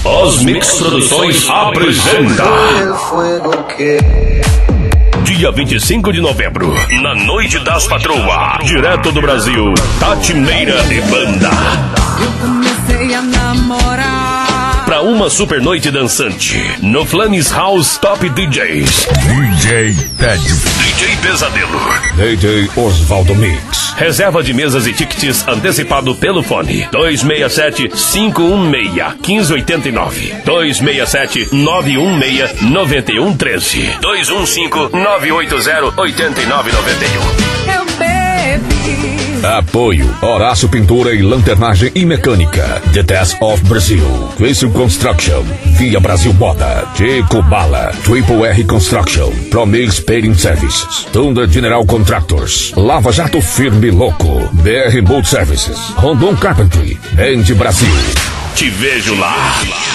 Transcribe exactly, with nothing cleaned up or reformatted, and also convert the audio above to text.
Os Mix Produções apresenta dia vinte e cinco de novembro, na Noite das Patroas, direto do Brasil, Tati Meira e Banda. Eu comecei a namorar Pra uma super noite dançante no Flames House Top D Js. D J Ted, D J Pesadelo, D J Osvaldo Mix. Reserva de mesas e tickets antecipado pelo fone dois seis sete, cinco um seis, um cinco oito nove, dois seis sete, nove um seis, nove um um três, dois um cinco, nove oito zero, oito nove nove um. Eu bebi. Apoio Horácio Pintura e Lanternagem e Mecânica, The Test of Brazil, Crystal Construction, Via Brasil Moda, Chico Bala, Triple R Construction, Promix Painting Services, Tunda General Contractors, Lava Jato Firme Louco, B R Boat Services, Rondon Carpentry, Band Brasil. Te vejo lá.